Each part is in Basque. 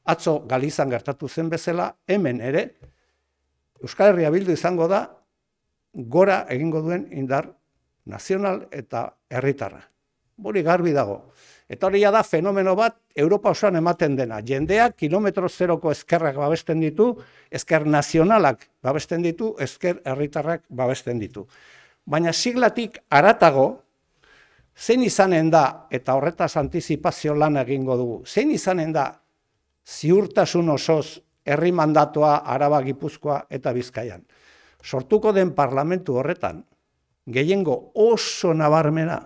atzo Galizan gertatu zen bezala, hemen ere, Euskal Herria Bildu izango da, gora egingo duen indar nazional eta herritarra. Hori garbi dago. Eta hori da fenomeno bat Europa osoan ematen dena. Jendeak kilometro zeroko ezkerrak babesten ditu, ezker nazionalak babesten ditu, ezker herritarrak babesten ditu. Baina siglatik haratago, zein izanen da, eta horretaz antizipazio lan egingo dugu, zein izanen da ziurtasun osoz herri mandatoa Araba, Gipuzkoa eta Bizkaian. Sortuko den parlamentu horretan, gehiengo oso nabarmena,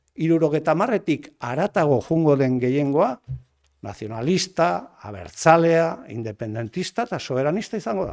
70tik haratago jungo den gehiengoa, nazionalista, abertzalea, independentista eta soberanista izango da.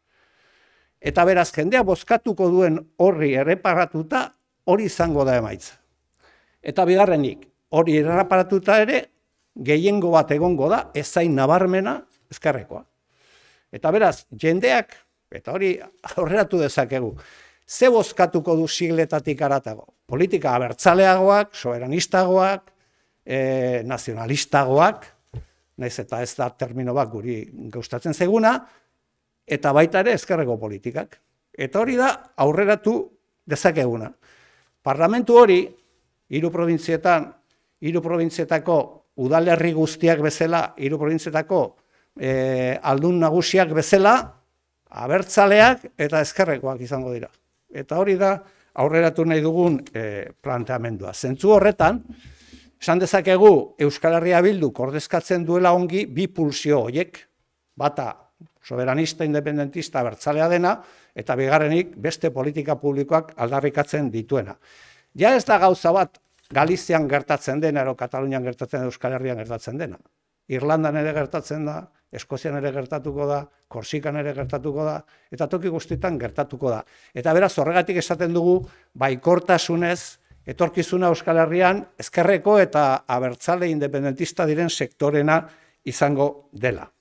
Eta beraz, jendea bozkatuko duen horri erreparatuta, hori izango da emaitza. Eta bigarrenik, hori erreparatuta ere, gehiengo bat egongo da, ezain nabarmena ezkerrekoa. Eta beraz, jendeak, eta hori aurreratu dezakegu, ze bozkatuko du sigletatik haratago? Politika abertzaleagoak, soberanistagoak, nazionalistagoak, nahiz eta ez da termino bat guri gustatzen zaiguna, eta baita ere ezkerreko politikak. Eta hori da aurreratu dezakeguna. Parlamentu hori, 3 probintzietan, 3 probintzietako udalerri guztiak bezala, 3 probintzietako aldun nagusiak bezala, abertzaleak eta ezkerrekoak izango dira. Eta hori da aurreratu nahi dugun planteamendua. Zentzu horretan, esan dezakegu Euskal Herria Bilduk ordezkatzen duela ongi bi pulsio horiek, bata soberanista, independentista, abertzalea dena, eta bigarrenik beste politika publikoak aldarrikatzen dituena. Ja ez da gauza bat Galizian gertatzen dena, ero Katalunian gertatzen da, Euskal Herrian gertatzen dena. Irlandan ere gertatzen da, Eskozian ere gertatuko da, Korsikan ere gertatuko da, eta toki guztietan gertatuko da. Eta beraz, horregatik esaten dugu, baikortasunez, etorkizuna Euskal Herrian, ezkerreko eta abertzale independentista diren sektorena izango dela.